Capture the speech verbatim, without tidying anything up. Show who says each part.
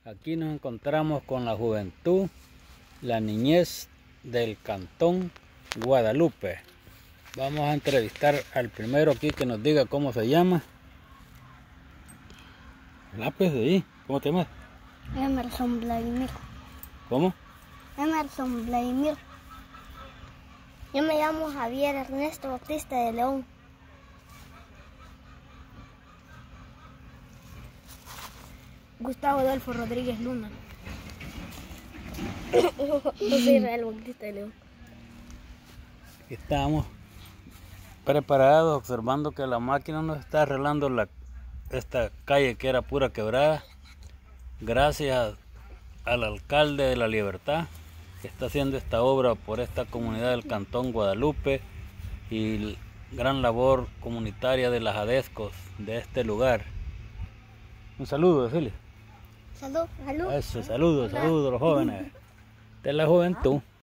Speaker 1: Aquí nos encontramos con la juventud, la niñez del Cantón Guadalupe. Vamos a entrevistar al primero aquí que nos diga cómo se llama. Lápiz de ahí, ¿cómo te llamas?
Speaker 2: Emerson Vladimir.
Speaker 1: ¿Cómo?
Speaker 2: Emerson Vladimir. Yo me llamo Javier Ernesto Bautista de León. Gustavo Adolfo Rodríguez Luna. José Israel Bautista de León.
Speaker 1: Aquí estamos preparados, observando que la máquina nos está arreglando la, esta calle que era pura quebrada. Gracias al alcalde de La Libertad, que está haciendo esta obra por esta comunidad del Cantón Guadalupe, y gran labor comunitaria de las ADESCOS de este lugar. Un saludo, decirle.
Speaker 2: Salud, salud.
Speaker 1: Eso, saludos, saludos a los jóvenes de la juventud.